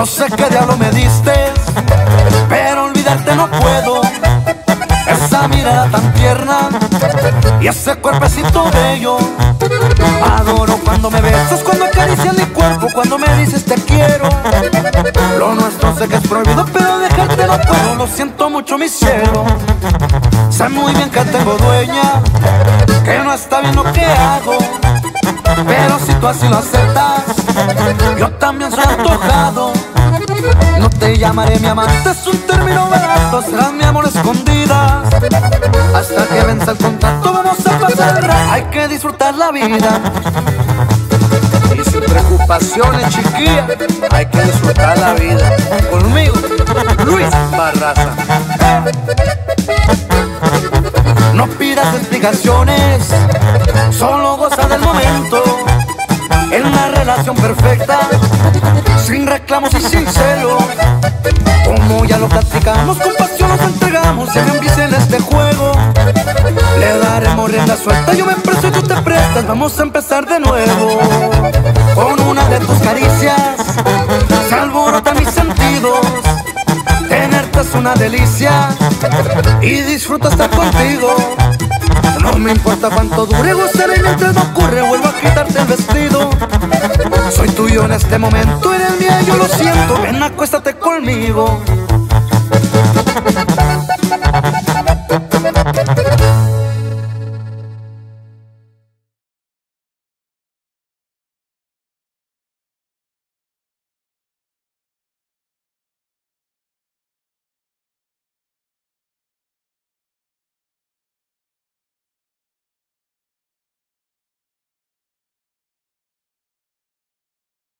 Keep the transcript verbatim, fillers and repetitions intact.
sé qué diablo me diste, pero olvidarte no puedo. Esa mirada tan tierna y ese cuerpecito bello. Adoro cuando me besas, cuando acaricias mi cuerpo, cuando me dices te quiero. Lo nuestro sé que es prohibido, pero dejarte no puedo. Lo siento mucho, mi cielo. Sé muy bien que tengo dueña, que no está bien lo que hago, pero si tú así lo aceptas, yo también soy antojado. No te llamaré mi amante, es un término barato, serás mi amor escondida. Hasta que venza el contacto vamos a pasar, hay que disfrutar la vida. Y sin preocupaciones, chiquilla, hay que disfrutar la vida. Conmigo, Luis Barraza. No pidas explicaciones, solo goza del momento. En una relación perfecta, sin reclamos y sin celos. Como ya lo platicamos, con pasión nos entregamos en un vicio en este juego. Le daremos rienda suelta, yo me presto y tú te prestas. Vamos a empezar de nuevo. Con una de tus caricias se alborotan mis sentidos. Tenerte es una delicia y disfruto estar contigo. No me importa cuánto dure, gozaré mientras no ocurre. Vuelvo a quitarte el vestido. Soy tuyo en este momento, eres mía, yo lo siento. Ven, acuéstate conmigo.